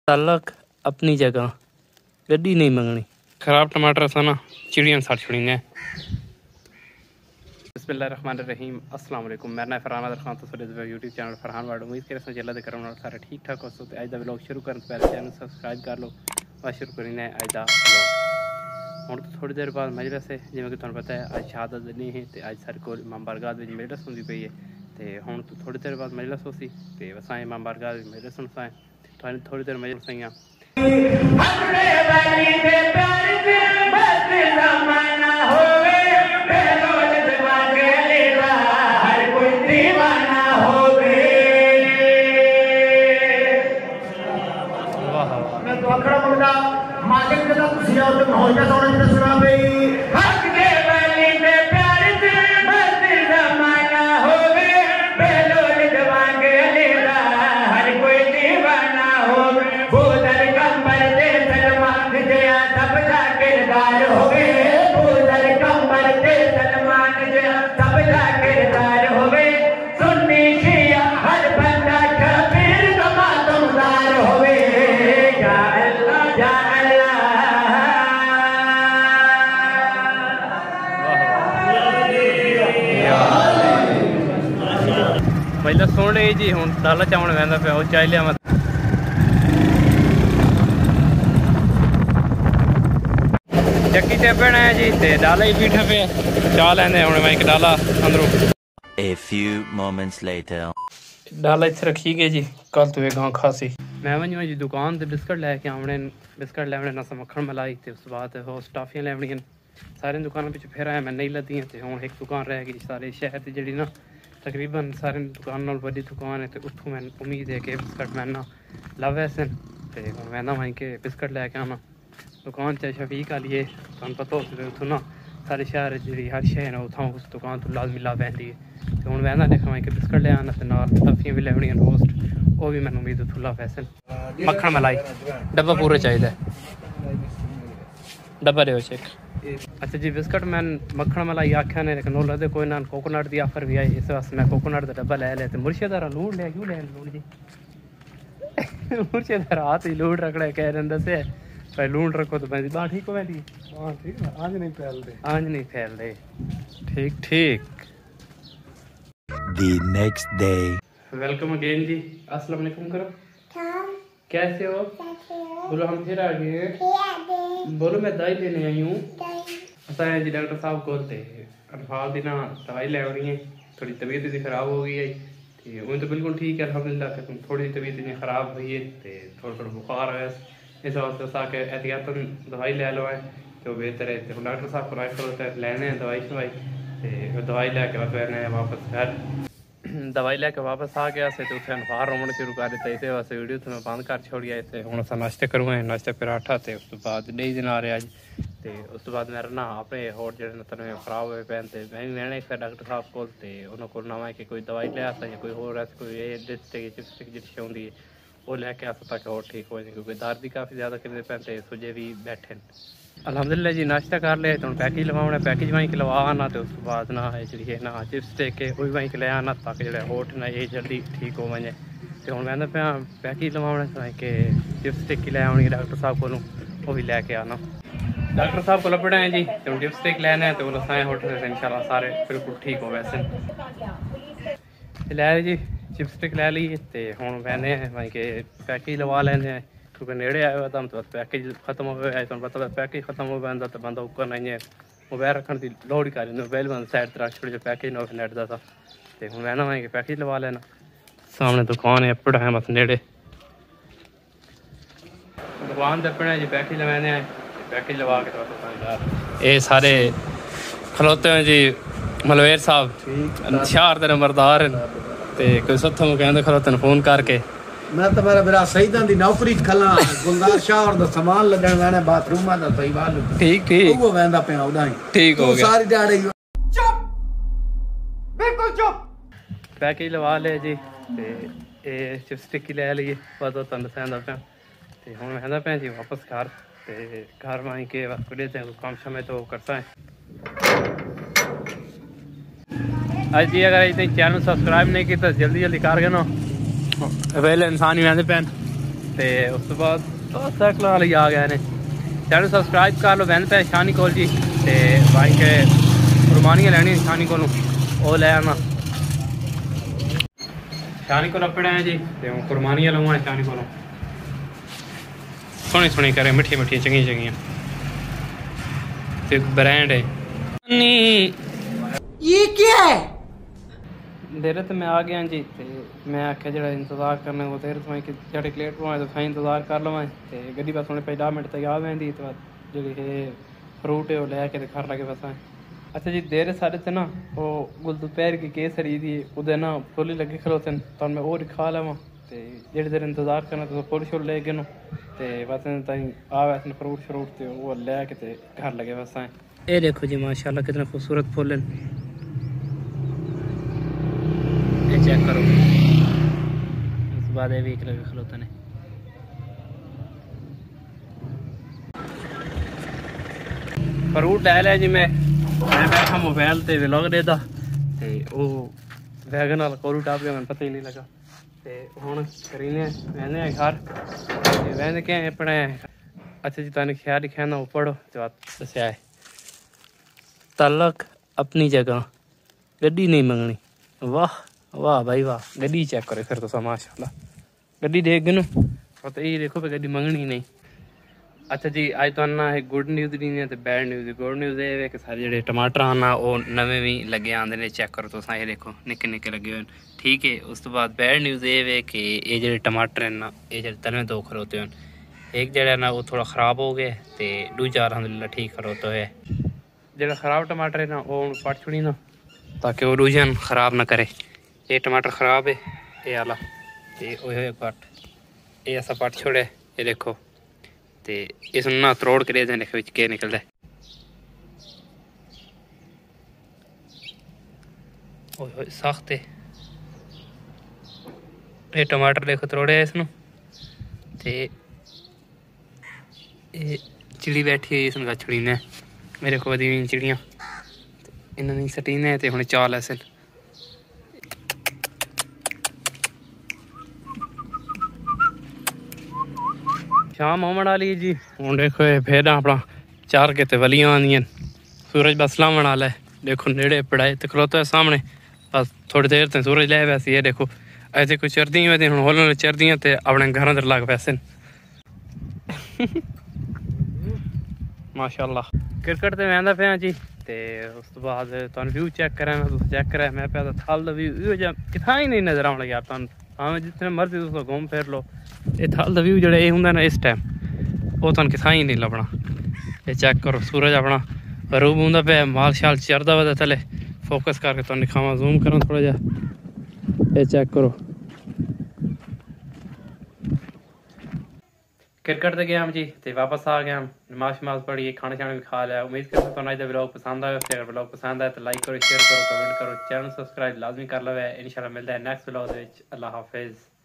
तालक अपनी जगह गड्डी नहीं मंगनी। खराब टमाटर सा ना चिड़िया साथ छुड़ीने। बिस्मिल्लाहिर्रहमानिर्रहीम। अस्सलाम वालेकुम। मेरा नाम फरहान अदर खान तो यूट्यूब चैनल फरहान वार्ड उम्मीद कर जल्द करो सारे ठीक ठाक हो। तो अज का व्लॉग शुरू करने से पहले चैनल सब्सक्राइब कर लो और शुरू करें अज का व्लॉग। हूँ तो थोड़ी देर बाद मजलिस है, जिमें कि तुम्हें पता है अज शहादत नहीं है तो अज सारे को इमाम बारगाह में मजलिस होंगी पई है। तो हूँ तो थोड़ी देर बाद मजलिस होसी तो असा इमाम बारगाह में मजलिस सुनसा है। थोड़ी देर मजलिस सही पहले सुन रही जी। हूँ डाला चावल वह पे चाय लिया मत चक्की ते पेना है जी। ते डाला ही पीठा पे चाह लेंदे हूँ मैं एक डाला अंदरों। A few moments later. डाला इत्थे रखी गई जी। कल तो गांव खासी मैं वही जी दुकान से बिस्कुट लैके आने। बिस्कुट लैने नसा मक्खन मलाई तो उस बाद हो टाफियां लैनियां। सारे दुकानों पिछले फिर आया मैं नहीं लद्दियां तो हूँ एक दुकान रह गई सारे शहर की जी ना तकरीबन सारे दुकान बड़ी दुकान है। तो उठूँ मैं उम्मीद है कि बिस्कुट मैं ना लव ऐसे तो मैं ना वहीं के बिस्कुट लैके आना। दुकान चाहे शफीक आली है तुम पता हो उतों ना सारे शहर जी हर शहर है उतों उस दुकान तो लाजमी ला पैंती है। तो हूँ मैं ना देखा वहीं के बिस्कुट ले आना तो नाल टफियां भी लैनियां रोस्ट वो भी मैं उम्मीद उतों ला पैसे। मक्खन मलाई डब्बा पूरा चाहिए डब्बा दे चेक। अच्छा जी बिस्कुट मैं मक्खन मलाई आख्या ने लेकिन लदे कोई ना कोकोनट की ऑफर भी आई इस वास्ते मैं कोकोनट का डब्बा ले लिया। तो मुर्शिदारा लूण लिया क्यों लिया लूण जी मुर्शिदारा हाथ ही लूण रखना कह रहे दसे भाई लूण रखो तो मैं बाँ ठीक हो वैली आज नहीं फैल रहे ठीक ठीक। The next day. Welcome again जी। अस्सलाम वालेकुम करो। कैसे हो? बोलो हम फिर आ गए। बोलो मैं दवाई लेने आई हूँ। ऐसा है जी डॉक्टर साहब को अल्फाज दी ना दवाई ले रही है। थोड़ी तबीयत ख़राब हो गई है वो तो बिल्कुल ठीक है अल्हम्दुलिल्लाह। थोड़ी तबीयत इतनी ख़राब हुई है तो थोड़ा बुखार है इस वास्ते आके एहतियातन दवाई ले लो है तो बेहतर है। तो डॉक्टर साहब को राइट करो लैने दवाई शवाई तो दवाई लैके फिर वापस घर दवाई लैके वापस आ गया से तो उसे अनफार रोमन शुरू कर दिता। इस वास्ते वीडियो तो मैं बंद कर छोड़िया। इसे हूँ अस नाश्ते करूँगा नाश्ते पराठा तो उस तो बाद नहीं दिन आ रहा अज तो उस तो बाद मेरा ना अपने होर जो तनवे खराब हुए पैन तो मैं भी लेना एक डॉक्टर साहब को उन्होंने ना कि कोई दवाई ले आता या कोई होर ऐसी कोई डिस्टिक चिपस्टिक जी होंगी वो लैके आता ताकि और ठीक हो जाए क्योंकि दर्द भी काफ़ी ज़्यादा करते पैन तो सुजे भी बैठे। अल्हम्दुलिल्लाह जी नाश्ता कर लिया तो पैकेज लवाना पैकेज वहीं के लवा आना तो उस बाद ना जी है ना चिप्स टेक के वो भी वहीं के ले आना ताकि जो होठ ना ये जल्दी ठीक हो वजे। तो हूँ मैं पे पैकेज लवाने वहीं के चिप्स टेक की ले आनी डॉक्टर साहब को वो भी लैके आना। डॉक्टर साहब को लपड़े हैं जी तो चिप्स टेक लेने हैं तो वो साए होठ से इंशाल्लाह सारे बिल्कुल ठीक हो वैसे लै जी चिप्स टेक लै ली तो हूँ मैंने वहीं के पैकेज लवा लेने क्योंकि नेड़े आया हुआ था तो पैकेज खत्म हो गया तुम पता पैकेज खत्म हो पाता तो बंदा उकर नहीं मोबाइल रखने की लोड़ ही कर मोबाइल बंद साइड तरह छोटे पैकेज ना नेट का था तो हूँ मैं ना वहीं पैकेज लवा लेना। सामने दुकान है पड़ा है बस नेड़े दुकान से अपने जी पैकेज लवाने आए पैकेज लवा के ये सारे खलोते हैं जी मलवेर साहब शहर के नंबरदार तो कोई सत्थों कहते खलोते फोन करके मैं तो मेरा मेरा सईदा दी नौकरी खला गुलजार शाह और दा सामान लगन वाने बाथरूम दा सही वाल ठीक ठीक वो वेंदा पे उड़ा ही ठीक हो गया सारी दिहाड़ी चुप बिल्कुल चुप पैकेज लवा ले जी ते ए चिपस्टिक ले लिए पता तंद फैंदा पे ते हुन वेंदा पे जी वापस घर ते घर वहीं के बस कुछ ते काम समय तो करता है। आज जी अगर इतने चैनल सब्सक्राइब नहीं किया तो जल्दी जल्दी कर गए ना पहले इंसान ही वैसे पैन ਤੇ ਉਸ ਤੋਂ ਬਾਅਦ ਉਹ ਸਾਈਕਲ ਵਾਲੇ ਆ ਗਏ ਨੇ। चैनल सबसक्राइब कर लो। वैन पे शानी कोल जी ते भाई के कुरबानियां लैनी शानी कोलों वो ले आना। शानी को अपने है जी ते कुरबानियां लवां शानी कोलों। सोहनी सोहनी करे मिठी मिठी चंगी चंगियां ते ब्रांड है नी। ये क्या है? देर तो मैं आ गया जी ते मैं आख्या जो इंतजार करने को देर तो कि जड़े लेट होए तो फिर इंतजार कर लवां ते गड्डी बस हुणे 10 मिनट तक आ वेंदी तो जी फ्रूट है वो लैके घर लगे बस। अच्छा जी देर साढ़े ते ना वो गुल दोपहर की केसरी दी उधर ना फुल लगे खलोते तो मैं और खा लवां ते जेड़ी देर इंतजार करना तो फुल शुल ले गए ते बस ताई आ वैसे फ्रूट श्रूट ते वो लैके ते घर लगे बस। ये देखो जी माशाल्लाह कितने खूबसूरत फुल हैं। चेक करो उस बाद ये भी एक लगे खलोते ने। फ्रूट ले लिया जी मैं बैठा मोबाइल ते व्लॉग देता ते वो वैगन वाला कोरू टाप गया, मैंने पता ही नहीं लगा ते हुण करीने वैने घर ते वैने के अपने। अच्छा जी तुहानू ख्याल लिखा ना वो पढ़ो तो दस्या है तलक अपनी जगह गड्डी नहीं मंगनी। वाह वाह भाई वाह। गड्डी चेक करो फिर तो माशाल्लाह गड्डी देख गए तो ये देखो गड्डी मंगनी नहीं। अच्छा जी अज तो ना गुड न्यूज़ दी है तो बैड न्यूज़। गुड न्यूज़ ये है कि सारे जो टमाटर हैं वो नवे भी लगे आते हैं। चेक करो तो ये देखो निक्के निक्के लगे हुए हैं ठीक है। उस तो बाद बैड न्यूज़ ये है कि ये जो टमाटर हैं ना ये जो तनवे दो खरोते हैं एक जड़ा ना वो थोड़ा ख़राब हो गए तो दूजा अलहमदुलिल्लाह ठीक खरोता है। जो ख़राब टमाटर है ना वो पट छुड़ी ना ताकि वो दूजा ख़राब ना करे। ये टमाटर ख़राब है ये आला ये पट ये ऐसा पट छोड़े ये देखो तो इस ना त्रोड़ के देने के निकलता है। ओह सख्त है ये टमाटर देखो त्रोड़े इसनों ते ये चिड़ी बैठी हुई इसमें गछड़ी ने मेरे को दी चिड़ियाँ इन्होंने सटीने ते हुणे चाल ऐसे शाम होने वाली जी। हूँ देखो फिर अपना चार के वलियां आंदियां सूरज बस लावन वाला है। देखो नेड़े पढ़ाई तो खलोता है सामने बस थोड़ी देर तक सूरज ले वैसे ये देखो ऐसे कोई चरदियां वैसे हूँ होलन चरदियां तो अपने घर अंदर लग पैसे माशाल्लाह। क्रिकेट तो वहदा पे जी ते उस तो बाद तुम व्यू चेक करा चेक करा मैं पे थल का व्यू कितना ही नहीं नजर आने लगा तुम हाँ जितने मर्जी तुम घूम फिर लो। ये थल का व्यू जो होंगे ना इस टाइम वो तुम कितना ही नहीं लभना। ये चेक करो सूरज अपना रूब होंगे पे माल शाल चरदा वा थले फोकस करके तुम दिखावा जूम करा थोड़ा जा। ये चेक करो क्रिकेट तो गया हम जी तो वापस आ गया हम नमाज शमाज पढ़ी खाना शाना भी खा लिया। उम्मीद करता हूँ तुम्हें व्लॉग पसंद आया। अगर व्लॉग पसंद आए तो लाइक करो शेयर करो कमेंट करो चैनल सब्सक्राइब लाजमी कर लो। इंशाल्लाह मिलता है नेक्स्ट व्लॉग। अल्लाह हाफिज़।